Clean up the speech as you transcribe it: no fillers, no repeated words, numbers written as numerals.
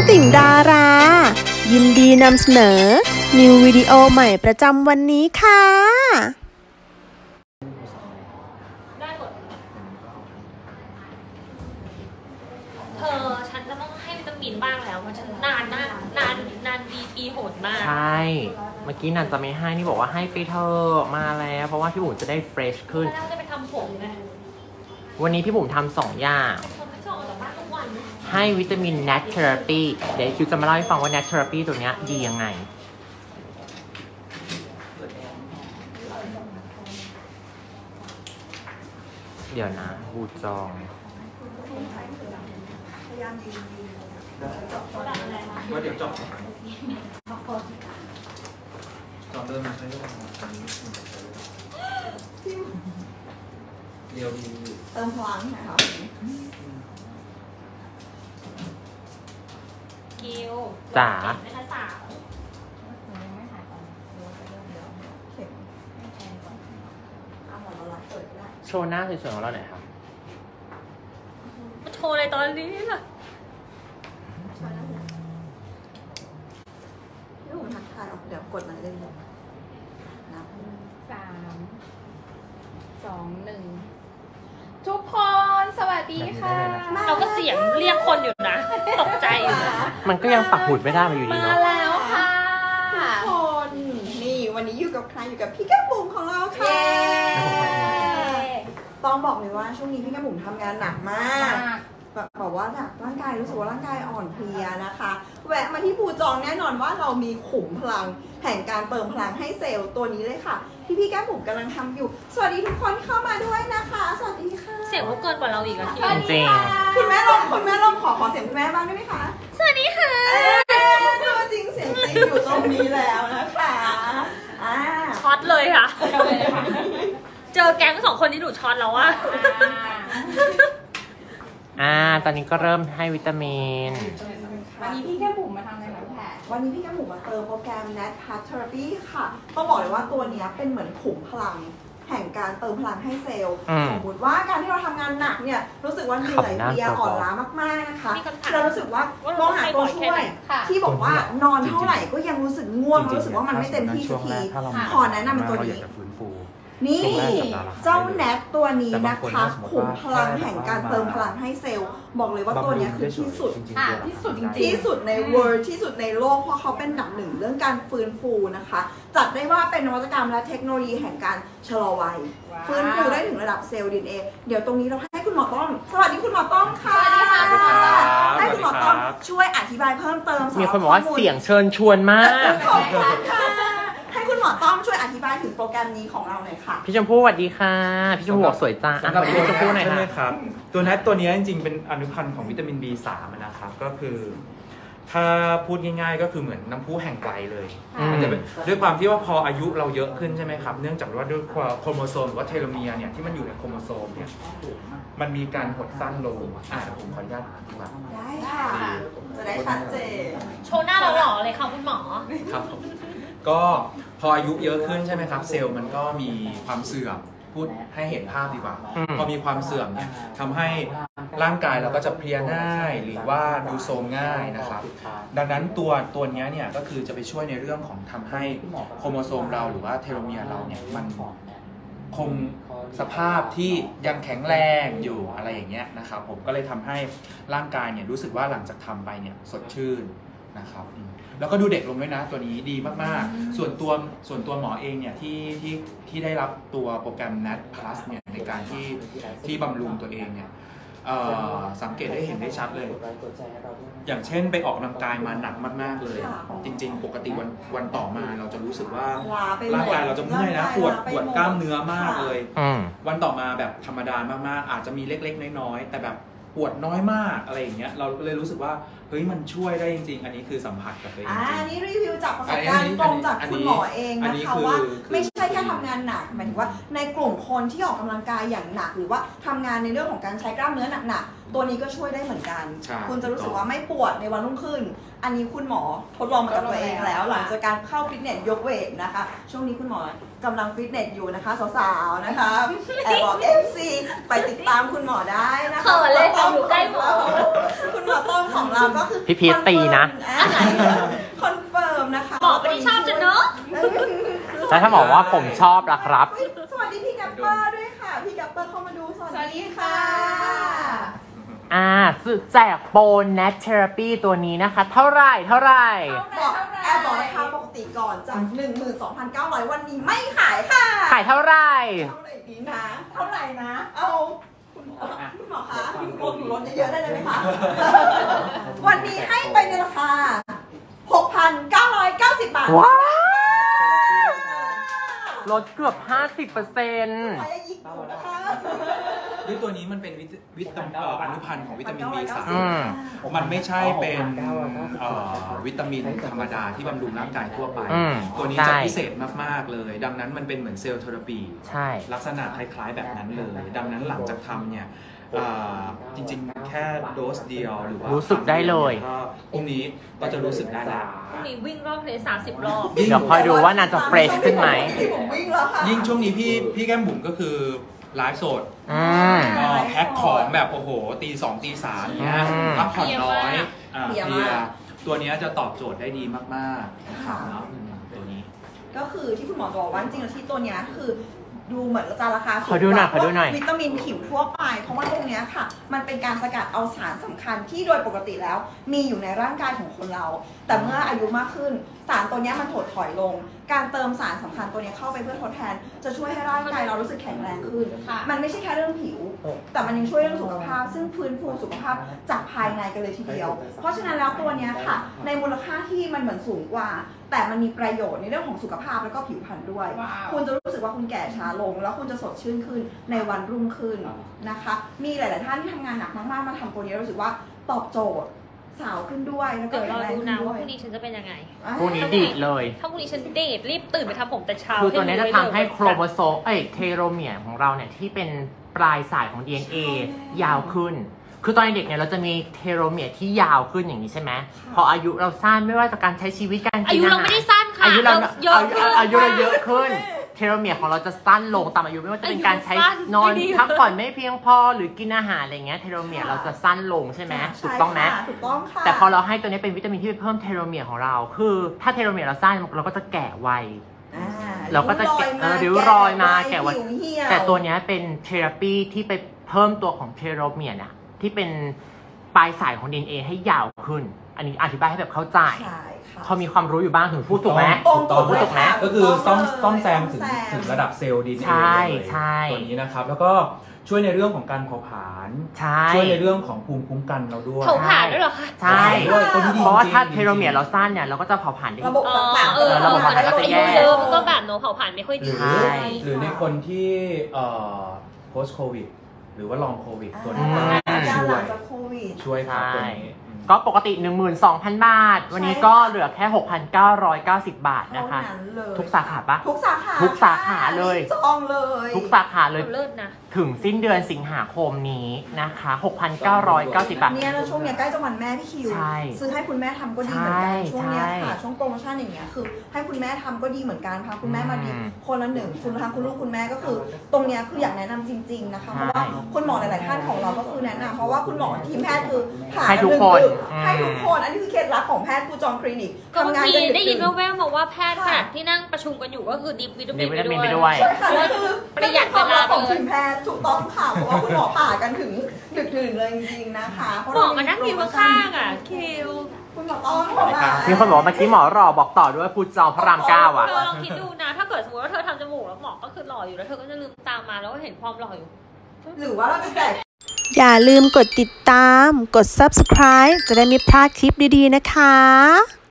ติ่งดารายินดีนำเสนอนิววิดีโอใหม่ประจำวันนี้ค่ะได้หมดเธอฉันจะต้องให้วิตามินบ้างแล้วเพราะฉันนานปีโหดมากใช่เมื่อกี้นันจะไม่ให้นี่บอกว่าให้ไปเธอมาแล้วเพราะว่าพี่บุ๋มจะได้เฟรชขึ้นแล้วจะไปทำผมไงวันนี้พี่บุ๋มทำ2 อย่างให้วิตามิน Nat Therapy เดี๋ยวคิวจะมาเล่าให้ฟังว่า Nat Therapy ตัวนี้ดียังไงเดี๋ยวนะบูจองว่าเดี๋ยวจบเดินมาใช้ได้เดี๋ยวดีเติมพลังหน่อยครับกิวจ๋าโชว์หน้าสวยๆของเราหน่อยครับมาโชว์อะไรตอนนี้ล่ะพี่ผมทักทายออกเดี๋ยวกดมาเลยนับ 3 2 1ทุกคนสวัสดีค่ะเราก็เสียงเรียกคนอยู่นะตกใจอยู่มันก็ยังปักหมุดไม่ได้มาอยู่ดีเนาะมาแล้วค่ะทุกคนนี่วันนี้อยู่กับใครอยู่กับพี่แก้มบุ๋มของเราค่ะต้องบอกเลยว่าช่วงนี้พี่แก้มบุ๋มทำงานหนักมากบอกว่าแบบร่างกายรู้สึกว่าร่างกายอ่อนเพลียนะคะแวะมาที่ปูจองแน่นอนว่าเรามีขุมพลังแห่งการเติมพลังให้เซลล์ตัวนี้เลยค่ะที่พี่แก้มบุ๋มกำลังทำอยู่สวัสดีทุกคนเข้ามาด้วยนะคะสวัสดีค่ะเสียงเขาเกินกว่าเราอีกอะที่จริงคุณแม่ลองขอเสียงคุณแม่บ้างได้ไหมคะสวัสดีค่ะตัวจริงเสียงจริงอยู่ตรงนี้แล้วนะคะช็อตเลยค่ะเจอแก๊ง2 คนที่หนูช็อตแล้วว่าตอนนี้ก็เริ่มให้วิตามินวันนี้พี่แก้มบุ๋มมาทำอะไรคะแพทวันนี้พี่แก้มบุ๋มมาเติมโปรแกรม Nat Therapy ค่ะต้องบอกเลยว่าตัวนี้เป็นเหมือนขุมพลังแห่งการเติมพลังให้เซลล์สมมติว่าการที่เราทำงานหนักเนี่ยรู้สึกว่าเหนื่อยเพลียอ่อนล้ามากๆนะคะเรารู้สึกว่ามองหาตัวช่วยที่บอกว่านอนเท่าไหร่ก็ยังรู้สึกง่วงรู้สึกว่ามันไม่เต็มที่สักทีขอแนะนำเป็นตัวนี้นี่เจ้าแนทตัวนี้นะคะขุมพลังแห่งการเติมพลังให้เซลล์บอกเลยว่าตัวนี้คือที่สุดที่สุดในเวิลด์ที่สุดในโลกเพราะเขาเป็นอันดับ 1เรื่องการฟื้นฟูนะคะจัดได้ว่าเป็นนวัตกรรมและเทคโนโลยีแห่งการชะลอวัยฟื้นฟูได้ถึงระดับเซลล์ DNA เดี๋ยวตรงนี้เราให้คุณหมอต้อมสวัสดีคุณหมอต้อมค่ะให้คุณหมอต้อมช่วยอธิบายเพิ่มเติมมีคนบอกว่าเสียงเชิญชวนมากให้คุณหมอต้อมช่วยอธิบายถึงโปรแกรมนี้ของเราหน่อยค่ะพี่ชมพู่สวัสดีค่ะพี่ชมพู่บอกสวยจ้าสวัสดีพี่ชมพู่หน่อยนะครับตัวนัทตัวนี้จริงๆเป็นอนุพันธ์ของวิตามิน B3 นะครับก็คือถ้าพูดง่ายๆก็คือเหมือนน้ำพุแห่งวัยเลยมันจะเป็นด้วยความที่ว่าพออายุเราเยอะขึ้นใช่ไหมครับเนื่องจากว่าด้วยโครโมโซมหรือว่าเทโลเมียร์เนี่ยที่มันอยู่ในโครโมโซมเนี่ยมันมีการหดสั้นลงผมขออนุญาตอธิบายได้ค่ะจะได้ชัดเจนโชว์หน้าเราหล่อเลยค่ะคุณหมอครับก็พออายุเยอะขึ้นใช่ไหมครับเซลล์มันก็มีความเสื่อมพูดให้เห็นภาพดีกว่าพอมีความเสื่อมเนี่ยทำให้ร่างกายเราก็จะเพลียง่ายหรือว่าดูโทรมง่ายนะครับดังนั้นตัวนี้เนี่ยก็คือจะไปช่วยในเรื่องของทำให้โครโมโซมเราหรือว่าเทโลเมียร์เราเนี่ยมันคงสภาพที่ยังแข็งแรงอยู่อะไรอย่างเงี้ยนะครับผมก็เลยทำให้ร่างกายเนี่ยรู้สึกว่าหลังจากทำไปเนี่ยสดชื่นนะครับแล้วก็ดูเด็กลงด้วยนะตัวนี้ดีมากๆส่วนตัวหมอเองเนี่ยที่ได้รับตัวโปรแกรม Nat Plus เนี่ยในการที่บำรุงตัวเองเนี่ยสังเกตได้เห็นได้ชัดเลยอย่างเช่นไปออกกำลังกายมาหนักมากๆเลยจริงๆปกติวันต่อมาเราจะรู้สึกว่าร่างกายเราจะเมื่อยนะปวดกล้ามเนื้อมากเลยวันต่อมาแบบธรรมดามากๆอาจจะมีเล็กๆน้อยๆแต่แบบปวดน้อยมากอะไรอย่างเงี้ยเราเลยรู้สึกว่าเฮ้ยมันช่วยได้จริงๆอันนี้คือสัมผัสกับตัวเองอันนี้รีวิวจากประสบการณ์ตรงจากคุณหมอเองนะคะว่าไม่ใช่แค่ทำงานหนักหมายถึงว่าในกลุ่มคนที่ออกกำลังกายอย่างหนักหรือว่าทำงานในเรื่องของการใช้กล้ามเนื้อหนักๆตัวนี้ก็ช่วยได้เหมือนกันคุณจะรู้สึกว่าไม่ปวดในวันรุ่งขึ้นอันนี้คุณหมอทดลองมากับตัวเองแล้วหลังจากการเข้าฟิตเนสยกเวทนะคะช่วงนี้คุณหมอกำลังฟิตเนสอยู่นะคะสาวๆนะคะแอบบอก FC ไปติดตามคุณหมอได้นะคะเขินเลยค่ะอยู่ใกล้หมอคุณหมอต้นของเราก็คือพี่พีชตีนะคอนเฟิร์มนะคะหมอไม่ได้ชอบจะเนอะแล้วถ้าบอกว่าผมชอบล่ะครับสวัสดีพี่กัปเปอร์ด้วยค่ะพี่กัปเปอร์เข้ามาดูสวัสดีค่ะแจกโปร Nat Therapy ตัวนี้นะคะ เท่าไหร่บอกแอบบอกราคาปกติก่อนจาก 12,900 วันนี้ไม่ขายค่ะขายเท่าไหร่เท่าไหร่ดีนะเท่าไหร่นะเอาคุณหมอคะคุณโกนลดเยอะๆได้เลยไหมคะวันนี้ให้ไปในราคา 6,990 บาทว้าวลดเกือบ 50% ขออย่ายิกหนูนะคะด้วยตัวนี้มันเป็นวิตามินอนุพันธ์ของวิตามิน B3 อืมมันไม่ใช่เป็นวิตามินธรรมดาที่บำรุงร่างกายทั่วไป ตัวนี้จะพิเศษมากๆเลย ดังนั้นมันเป็นเหมือนเซลล์เทอราปีใช่ลักษณะคล้ายๆแบบนั้นเลย ดังนั้นหลังจากทำเนี่ยจริงๆแค่โดสเดียวหรือว่ารู้สึกได้เลยก็พรุ่งนี้ก็จะรู้สึกได้แล้วพรุ่งนี้วิ่งรอบทะเล30 รอบเดี๋ยวคอยดูว่านางจะเฟรชขึ้นไหมผมวิ่งแล้วค่ะยิ่งช่วงนี้พี่แก้มบุ๋มก็คือไลฟ์สดอืมแพ็คของแบบโอ้โหตี 2 ตี 3เนี้ยอืมพักผ่อนน้อยเพลียเพลียมากตัวเนี้ยจะตอบโจทย์ได้ดีมากๆค่ะตัวนี้ก็คือที่คุณหมอบอกว่าจริงๆแล้วที่ตัวเนี้ยคือดูเหมือนจะราคาสูงขอดูหน่อยกว่าขอดูหน่อยวิตามินผิวทั่วไปเพราะว่าตรงเนี้ยค่ะ มันเป็นการสกัดเอาสารสำคัญที่โดยปกติแล้ว มีอยู่ในร่างกายของคนเรา แต่เมื่ออายุมากขึ้นสารตัวเนี้ยมันถดถอยลง การเติมสารสำคัญตัวเนี้ยเข้าไปเพื่อทดแทน จะช่วยให้ร่างกายเรารู้สึกแข็งแรงขึ้น มันไม่ใช่แค่เรื่องผิว แต่มันยังช่วยเรื่องสุขภาพ ซึ่งฟื้นฟูสุขภาพจากภายในกันเลยทีเดียว เพราะฉะนั้นแล้วตัวเนี้ยค่ะ ในมูลค่าที่มันเหมือนสูงกว่า แต่มันมีประโยชน์ในเรื่องของสุขภาพแล้วก็ผิวพรรณด้วย คุณจะรู้สึกว่าคุณแก่ช้าลง แล้วคุณจะสดชื่นขึ้นในวันรุ่งขึ้นนะคะ มีหลายๆท่านที่ทำงานหนักมากๆมาทำตัวนี้รู้สึกว่าตอบโจทย์สาวขึ้นด้วยแล้วก็เดี๋ยวรอแข็งแรงดูขึ้นนะด้ว่าวยพรุ่งนี้ฉันจะเป็นยังไงพวกนี้ดีดเลยถ้าพรุ่งนี้ฉันเดทรีบตื่นไปทำผมแต่เช้าคือตัวนี้จะทำให้โครโมมโซมเทโลเมียร์ของเราเนี่ยที่เป็นปลายสายของ DNA ยาวขึ้น คือตอนเด็กเนี่ยเราจะมีเทโลเมียร์ที่ยาวขึ้นอย่างนี้ใช่ไหมพออายุเราสั้นไม่ว่าจากการใช้ชีวิตการกินอายุเราไม่ได้สั้นค่ะอายุเราเยอะขึ้นอายุเราเยอะขึ้น เทโลเมียร์ของเราจะสั้นลงตามอายุไม่ว่าจะเป็นการใช้อายุสั้นนอนไม่ดีพักผ่อนไม่เพียงพอหรือกินอาหารอะไรเงี้ยเทโลเมียร์เราจะสั้นลงใช่ไหมถูกต้องไหมใช่ค่ะถูกต้องค่ะแต่พอเราให้ตัวนี้เป็นวิตามินที่ไปเพิ่มเทโลเมียร์ของเรา คือถ้าเทโลเมียร์เราสั้นเราก็จะแก่ไว เราก็จะริ้วรอยมาแก่ไวผิวเหี่ยวแต่ตัวเนี้ยเป็นเทอราปีที่ไปเพิ่มตัวของเทโลเมียร์เนี่ยที่เป็นปลายสายของ DNA ให้ยาวขึ้น อันนี้อธิบายให้แบบเข้าใจใช่ค่ะพอมีความรู้อยู่บ้างถึงพูดถูกไหมตรงพูดถูกไหมก็คือซ่อมต้องแซมถึงระดับเซลล์ DNA ใช่เลยใช่ตัวนี้นะครับ แล้วก็ช่วยในเรื่องของการเผาผลาญใช่ช่วยในเรื่องของภูมิคุ้มกันเราด้วยเผาผ่านด้วยเหรอคะใช่ด้วยตัวนี้ดีเพราะว่าจงๆถ้าเทโลเมียร์เราสั้นเนี่ยเราก็จะเผาผลาญได้ระบบต่างๆระบบเผาผลาญก็จะแย่เยอะมันก็แบบโน้เผาผ่านไม่ค่อยหดีรือใช่หรือในคนที่post covid หรือว่า long covid ตัวนี้อืก็มช่หวลัยงจากโควิดช่วยครับตัวใช่นี้ก็ปกติ 12,000 บาท วันนี้ก็เหลือแค่ 6,990 บาทนะคะเท่านั้นเลยทุกสาขาปะทุกสาขาทุกสาขาเลยจองเลยทุกสาขาเลยเลิศนะถึงสิ้นเดือนสิงหาคมนี้นะคะ 6,990 บาทเนี่ยแล้วช่วงเนี้ยใกล้จะวันแม่พี่คิวใช่ซื้อให้คุณแม่ทำก็ดีเหมือนกันใช่ช่วงเนี้ยใช่ค่ะช่วงโปรโมชั่นอย่างเงี้ยคือให้คุณแม่ทำก็ดีเหมือนกันพาคุณแม่มาดีอืมคนละหนึ่งคุณทางคุณลูกคุณแม่ก็คือ ตรงเนี้ยคืออยากแนะนำจริง ๆนะคะใช่เพราะว่าคุณหมอหลาย ๆ ท่านของเราก็คือแนะนำเพราะว่าคุณหมอทีมแพทย์คือผ่าให้ทุกคนให้ทุกคนอันนี้คือเคล็ดลับของแพทย์กูจองคลินิกก็บางทำงานทีกันดึกได้ยินดื่นแว่วๆมาว่าแพทย์ขนาดที่นั่งประชุมกันอยู่ก็คือดิบวิตามิดินบวิตามินไปไปด้ด้ววย ยใช่ค่ะนั่นคือประหยัดความลับของเวลาเลยทีมแพทย์ถูกต้องค่ะเพราะว่าคุณหมอผ่ากันถึงดึกดื่นเลยจริงๆนะคะเพราะหมอมานั่งอยู่ข้างๆอ่ะคิวคุณหมอต้องบอกว่ามีคนบอกว่าเมื่อกี้หมอรอบอกต่อด้วยพูดจอพระรามเก้าอ่ะเธอลองคิดดูนะ ถ้าเกิดสมมติว่าเธอทำจมูกแล้วหมอก็คือหล่ออยู่แล้วเธอก็จะลืมตามมาแล้วก็เห็นความหล่ออยู่หรือว่าเราจะแจกอย่าลืมกดติดตาม กด subscribe จะได้ไม่พลาดคลิปดีๆนะคะ